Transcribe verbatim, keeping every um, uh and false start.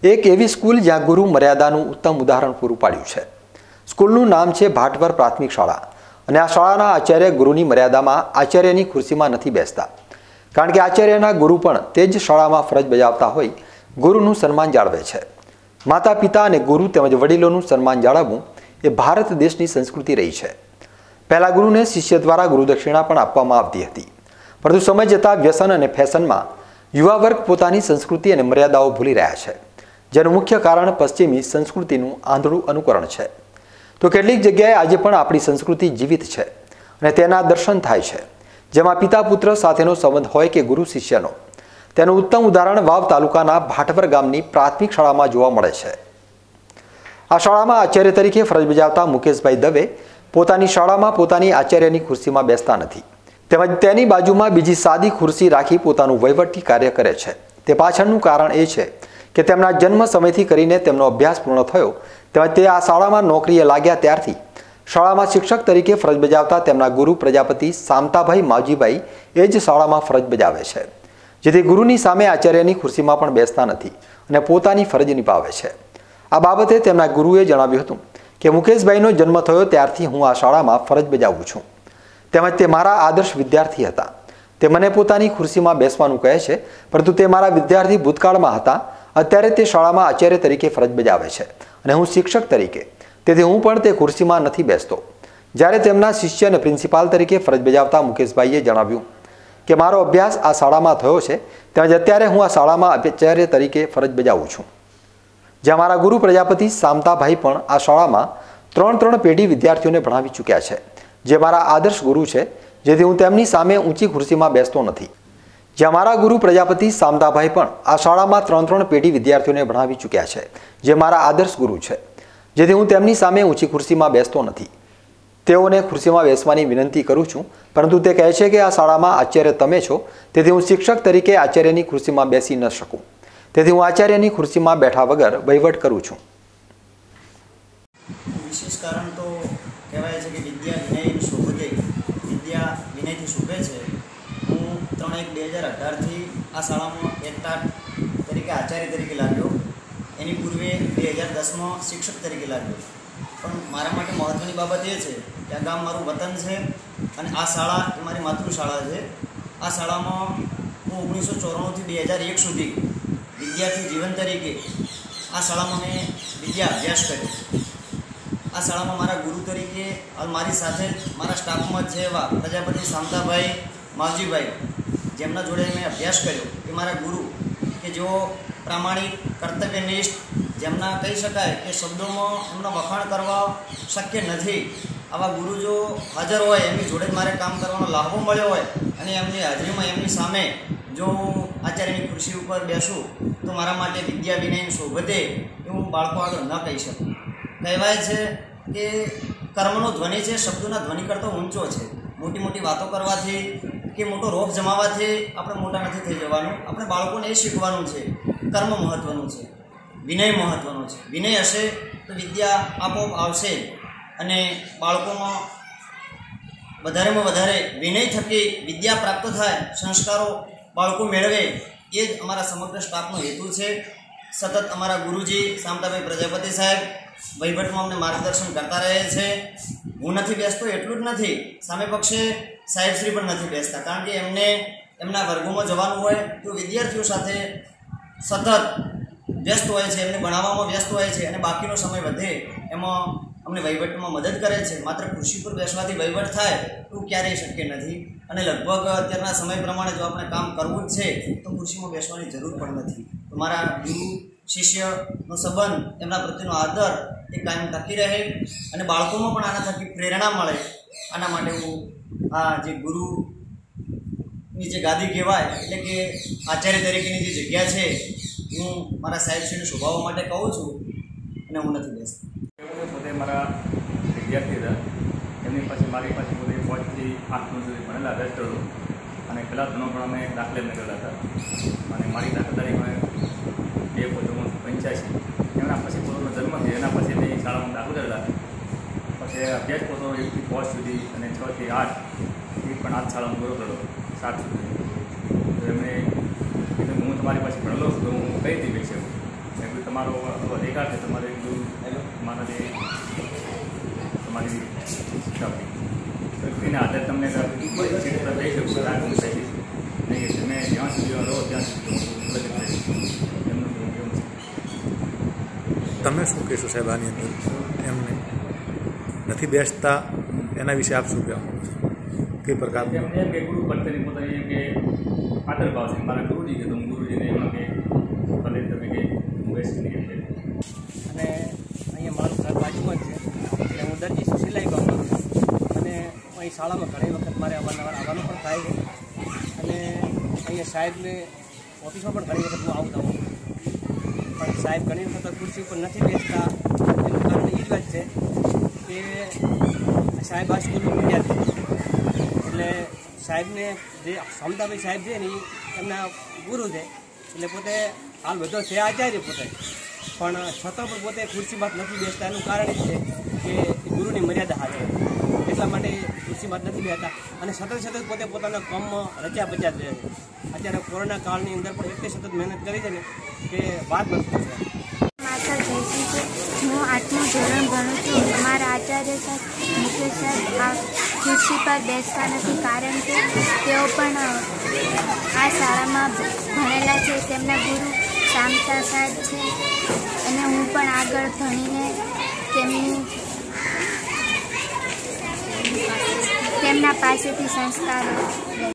એક એવી સ્કૂલ જ્યાં ગુરુ મર્યાદાનું ઉત્તમ ઉદાહરણ પૂરું પાડ્યું છે। સ્કૂલનું નામ છે ભાટવર પ્રાથમિક શાળા અને આ શાળાના આચાર્ય ગુરુની મર્યાદામાં આચાર્યની ખુરશીમાં નથી બેસતા, કારણ કે આચાર્યના ગુરુ પણ તે જ શાળામાં ફરજ બજાવતા હોય ગુરુનું સન્માન જાળવે છે। માતા પિતા અને ગુરુ તેમજ વડીલોનું સન્માન જાળવવું એ ભારત દેશની સંસ્કૃતિ રહી છે। પહેલા ગુરુને શિષ્ય દ્વારા ગુરુદક્ષિણા પણ આપવામાં આવતી હતી, પરંતુ સમય જતાં વ્યસન અને ફેશનમાં યુવા વર્ગ પોતાની સંસ્કૃતિ અને મર્યાદાઓ ભૂલી રહ્યા છે, જેનું મુખ્ય કારણ પશ્ચિમી સંસ્કૃતિનું આંધળું અનુકરણ છે। તો કેટલીક જગ્યાએ આજે પણ આપણી સંસ્કૃતિ જીવિત છે અને તેના દર્શન થાય છે, જેમાં પિતા પુત્ર સાથેનો સંબંધ હોય કે ગુરુ શિષ્યનો। તેનું ઉત્તમ ઉદાહરણ વાવ તાલુકાના ભાટવર ગામની પ્રાથમિક શાળામાં જોવા મળે છે। આ શાળામાં આચાર્ય તરીકે ફરજ બજાવતા મુકેશભાઈ દવે પોતાની શાળામાં પોતાની આચાર્યની ખુરશીમાં બેસતા નથી, તેમજ તેની બાજુમાં બીજી સાદી ખુરશી રાખી પોતાનું વહીવટી કાર્ય કરે છે। તે પાછળનું કારણ એ છે કે તેમના જન્મ સમયથી કરીને તેમનો અભ્યાસ પૂર્ણ થયો તેમજ તે આ શાળામાં નોકરીએ લાગ્યા ત્યારથી શાળામાં શિક્ષક તરીકે ફરજ બજાવતા તેમના ગુરુ પ્રજાપતિ સામતાભાઈ માવજીભાઈ એ જ શાળામાં ફરજ બજાવે છે, જેથી ગુરુની સામે આચાર્યની ખુરશીમાં પણ બેસતા નથી અને પોતાની ફરજ નિભાવે છે। આ બાબતે તેમના ગુરુએ જણાવ્યું હતું કે મુકેશભાઈનો જન્મ થયો ત્યારથી હું આ શાળામાં ફરજ બજાવું છું, તેમજ તે મારા આદર્શ વિદ્યાર્થી હતા। તે મને પોતાની ખુરશીમાં બેસવાનું કહે છે, પરંતુ તે મારા વિદ્યાર્થી ભૂતકાળમાં હતા। અત્યારે તે શાળામાં આચાર્ય તરીકે ફરજ બજાવે છે અને હું શિક્ષક તરીકે, તેથી હું પણ તે ખુરશીમાં નથી બેસતો। જ્યારે તેમના શિષ્ય અને પ્રિન્સિપાલ તરીકે ફરજ બજાવતા મુકેશભાઈએ જણાવ્યું કે મારો અભ્યાસ આ શાળામાં થયો છે, તેમજ અત્યારે હું આ શાળામાં આચાર્ય તરીકે ફરજ બજાવું છું। જ્યાં મારા ગુરુ પ્રજાપતિ સામતાભાઈ પણ આ શાળામાં ત્રણ ત્રણ પેઢી વિદ્યાર્થીઓને ભણાવી ચૂક્યા છે, જે મારા આદર્શ ગુરુ છે, જેથી હું તેમની સામે ઊંચી ખુરશીમાં બેસતો નથી। જ્યાં મારા ગુરુ પ્રજાપતિ સામતાભાઈ પણ આ શાળામાં ત્રણ ત્રણ પેઢી વિદ્યાર્થીઓને ભણાવી ચૂક્યા છે, જે મારા આદર્શ ગુરુ છે, જેથી હું તેમની સામે ઊંચી ખુરશીમાં બેસતો નથી। તેઓને ખુરશીમાં બેસવાની વિનંતી કરું છું, પરંતુ તે કહે છે કે આ શાળામાં આચાર્ય તમે છો, તેથી હું શિક્ષક તરીકે આચાર્યની ખુરશીમાં બેસી ન શકું, તેથી હું આચાર્યની ખુરશીમાં બેઠા વગર વહીવટ કરું છું। વિશેષ કારણ તો કહેવાય છે કે વિદ્યા વિનય શોભતે, વિદ્યા વિનયથી શોભે છે। હું ત્રણ એક બે હજાર અઢારથી આ શાળામાં એટા તરીકે આચાર્ય તરીકે લાગ્યો, એની પૂર્વે બે હજાર દસમાં શિક્ષક તરીકે લાગ્યો। પણ મારા માટે મહત્ત્વની બાબત એ છે કે આ ગામ મારું વતન છે અને આ શાળા એ મારી માતૃશાળા છે। આ શાળામાં હું ઓગણીસો ચોરાણુંથી બે હજાર એક સુધી વિદ્યાર્થી જીવન તરીકે આ શાળામાં મેં વિદ્યા અભ્યાસ કર્યો। આ શાળામાં મારા ગુરુ તરીકે હાલ મારી સાથે મારા સ્ટાફમાં છે એવા પ્રજાપતિ સામતાભાઈ માવજીભાઈ, જેમના જોડે મેં અભ્યાસ કર્યો, એ મારા ગુરુ કે જેઓ પ્રામાણિક, કર્તવ્યનિષ્ઠ, જેમના કહી શકાય કે શબ્દોમાં એમના વખાણ કરવા શક્ય નથી, આવા ગુરુ જો હાજર હોય એમની જોડે જ મારે કામ કરવાનો લાભો મળ્યો હોય અને એમની હાજરીમાં એમની સામે જો હું આચાર્યની ખુરશી ઉપર બેસું તો મારા માટે વિદ્યા વિનય શોભતે એ હું બાળકો આગળ ન કહી શકું। કહેવાય છે કે કર્મનો ધ્વનિ છે શબ્દોના ધ્વનિ કરતો ઊંચો છે। મોટી મોટી વાતો કરવાથી કે મોટો રોપ જમાવવાથી આપણે મોટા નથી થઈ જવાનું। આપણે બાળકોને એ શીખવાનું છે કર્મ મહત્ત્વનું છે, વિનય મહત્ત્વનું છે। વિનય હશે તો વિદ્યા આપોઆપ આવશે અને બાળકોમાં વધારેમાં વધારે વિનય થકી વિદ્યા પ્રાપ્ત થાય, સંસ્કારો બાળકો મેળવે, એ જ અમારા સમગ્ર સ્ટાફનો હેતુ છે। સતત અમારા ગુરુજી સામતાભાઈ પ્રજાપતિ સાહેબ વહીવટમાં અમને માર્ગદર્શન કરતા રહે છે। હું નથી બેસતો એટલું જ નથી, સામે પક્ષે સાહેબશ્રી પણ નથી બેસતા, કારણ કે એમને એમના વર્ગોમાં જવાનું હોય તો વિદ્યાર્થીઓ સાથે સતત વ્યસ્ત હોય છે, એમને ભણાવવામાં વ્યસ્ત હોય છે અને બાકીનો સમય વધે એમાં અમને વહીવટમાં મદદ કરે છે। માત્ર ખુરશી પર બેસવાથી વહીવટ થાય એવું ક્યારેય શક્ય નથી અને લગભગ અત્યારના સમય પ્રમાણે જો આપણે કામ કરવું જ છે તો ખુરશીમાં બેસવાની જરૂર પણ નથી। તો મારા ગુરુ શિષ્યનો સંબંધ, એમના પ્રત્યેનો આદર એ કાયમ ટકી રહે અને બાળકોમાં પણ આના થકી પ્રેરણા મળે। આના માટે હું આ જે ગુરુની જે ગાદી કહેવાય એટલે કે આચાર્ય તરીકેની જે જગ્યા છે હું મારા સાહેબશ્રીને શોભાવવા માટે કહું છું અને હું નથી બેસતો। પોતે મારા વિદ્યાર્થી હતા, એમની પાસે મારી પાસે પોતે પાંચથી આઠ ધોરણ સુધી ભણેલા દસ ધોરણ અને પહેલાં ધોરણ પણ અમે દાખલે કરેલા હતા અને મારી દાખલા તારીખમાં બે પોતાનું પંચ્યાસી એમના પછી પોતાનો જન્મ છે એના પછીની શાળામાં દાખલ કરેલા, પછી અભ્યાસ પોતો એકથી પાંચ સુધી અને છથી આઠ એ પણ આઠ શાળામાં પૂરો કર્યો, સાત સુધી। તો એમણે કીધું હું તમારી પાસે ભણેલો છું તો હું કઈ રીતે બેસી શકું, મેં કીધું તમારો અધિકાર છે, તમારે ગુરુ તમારા જે તમારી શક્તિના આધારે તમને ક્ષેત્ર થઈ શકું રાખવું થઈ નહીં. તમે જ્યાં સુધી રહો ત્યાં સુધી એમનું કેવું છે? તમે શું કહેશો સાહેબ આની અંદર એમને નથી બેસતા એના વિશે આપ શું કહેવા માંગો છો? કઈ પ્રકાર એમ એમ કે ગુરુ પ્રત્યેની પોતાની એમ કે આદર ભાવ છે. મારા ગુરુજી કે તો હું ગુરુજીને એમાં કે ભલે તમે કે હું બેસી નહીં એટલે. અને અહીંયા મારું ઘર બાજુમાં જ છે એટલે હું દરજી છું, સિલાઈ કામ કરું છું. અને અહીં શાળામાં ઘણી વખત મારે અવારનવાર આવવાનું પણ થાય છે. અને અહીંયા સાહેબને ઓફિસમાં પણ ઘણી વખત હું આવતા હોઉં પણ સાહેબ ઘણી વખત ખુરશી ઉપર નથી બેસતા. એનું કારણ એ જ વાત છે કે સાહેબ આ સ્કૂલનું વિદ્યાર્થી એટલે સાહેબને જે સમતાભાઈ સાહેબ છે ને એ એમના ગુરુ છે એટલે પોતે હાલ બધો છે આચાર્ય પોતે, પણ છતાં પણ પોતે ખુરશીમાં નથી બેસતા. એનું કારણ એ છે કે ગુરુની મર્યાદા હાજર એટલા માટે ખુરશીમાં નથી બેસતા અને સતત સતત પોતે પોતાના કામમાં રચ્યા બચ્યા જ રહે છે. અત્યારે કોરોના કાળની અંદર પણ એટલી સતત મહેનત કરી છે ને કે વાત નથી પૂછવા. માતા જયશ્રી છે. હું આઠમું ધોરણ ભણું છું. અમારા આચાર્ય સાહેબ મુકેશ સાહેબ આ ખુરશી પર બેસતા નથી કારણ કે તેઓ પણ આ શાળામાં ભણેલા છે. તેમના ગુરુ શામતા સાહેબ છે અને હું પણ આગળ ભણીને તેમની તેમના પાસેથી સંસ્કારો